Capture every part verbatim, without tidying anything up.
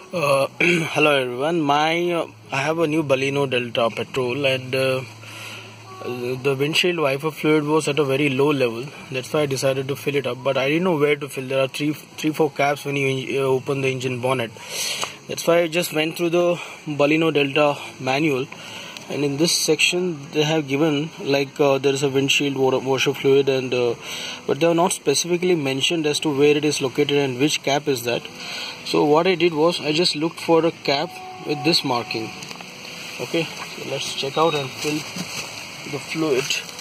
Uh, Hello everyone. My uh, I have a new Baleno Delta petrol, and uh, the windshield wiper fluid was at a very low level. That's why I decided to fill it up. But I didn't know where to fill. There are three, three, four caps when you uh, open the engine bonnet. That's why I just went through the Baleno Delta manual, and in this section they have given like uh, there is a windshield water, washer fluid, and uh, but they are not specifically mentioned as to where it is located and which cap is that. So what I did was I just looked for a cap with this marking. Okay, so let's check out and fill the fluid.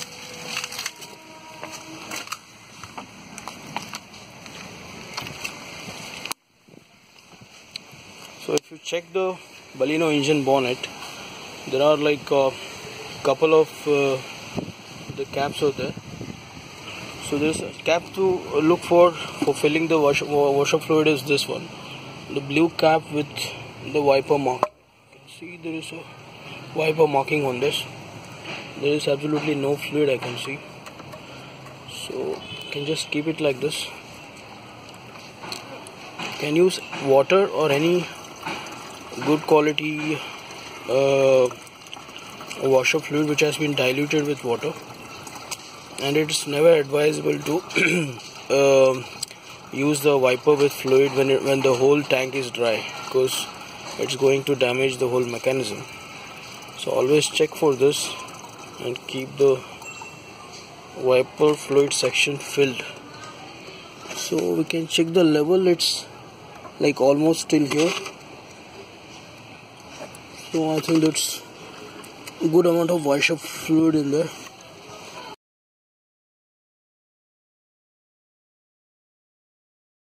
So if you check the Baleno engine bonnet, there are like a couple of uh, the caps out there. So this cap to look for for filling the washer, washer fluid is this one, the blue cap with the wiper mark. You can see there is a wiper marking on this. There is absolutely no fluid I can see. So you can just keep it like this. You can use water or any good quality uh, washer fluid which has been diluted with water, and it's never advisable to uh, use the wiper with fluid when it, when the whole tank is dry, because it's going to damage the whole mechanism. So always check for this and keep the wiper fluid section filled. So we can check the level. It's like almost till here. So I think that's a good amount of washer fluid in there.